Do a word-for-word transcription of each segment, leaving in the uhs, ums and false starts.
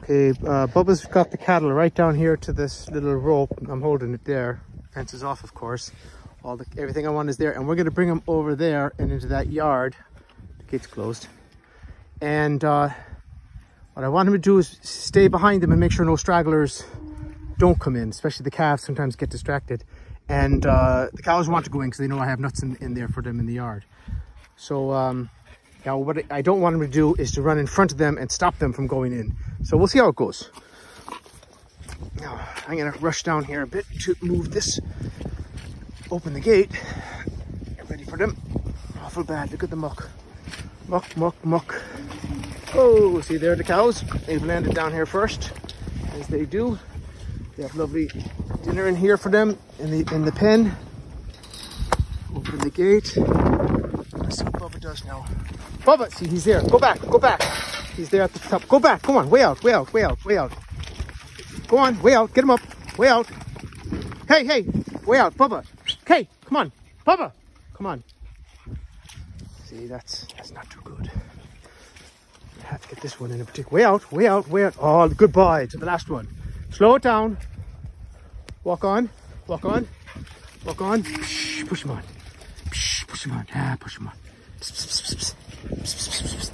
Okay, uh, Bubba's got the cattle right down here to this little rope. I'm holding it there. Fence is off, of course. All the everything I want is there, and we're going to bring them over there and into that yard. The gate's closed. And uh, what I want him to do is stay behind them and make sure no stragglers don't come in, especially the calves sometimes get distracted. And uh, the cows want to go in because they know I have nuts in, in there for them in the yard. So um, now what I don't want him to do is to run in front of them and stop them from going in. So we'll see how it goes. Now I'm going to rush down here a bit to move this, open the gate, get ready for them. Awful bad, look at the muck. Muck, muck, muck. Oh, see there the cows? They've landed down here first, as they do. They have lovely dinner in here for them in the in the pen. Open the gate. Let's see what Bubba does now. Bubba, see he's there. Go back, go back. He's there at the top. Go back, come on, way out, way out, way out, way out. Go on, way out, get him up, way out. Hey, hey, way out, Bubba. Hey, come on, Bubba, come on. See, that's that's not too good. I have to get this one in a particular. Way out, way out, way out. Oh, goodbye to the last one. Slow it down. Walk on, walk on, walk on. Psh, push him on. Psh, push him on. Ah, push him on. Psh, psh, psh, psh. Psh, psh, psh,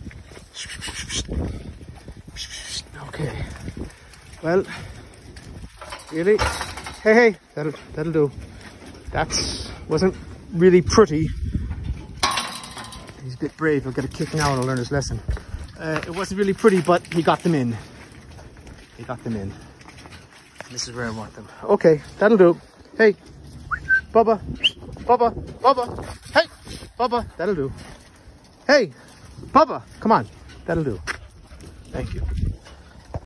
psh. Psh, psh. Okay. Well, really? Hey, hey, that'll that'll do. That wasn't really pretty. He's a bit brave. He'll get a kick now and he'll learn his lesson. Uh, it wasn't really pretty, but he got them in. He got them in. This is where I want them. Okay, that'll do. Hey, Bubba, Bubba, Bubba. Hey, Bubba, that'll do. Hey, Bubba, come on, that'll do. Thank you.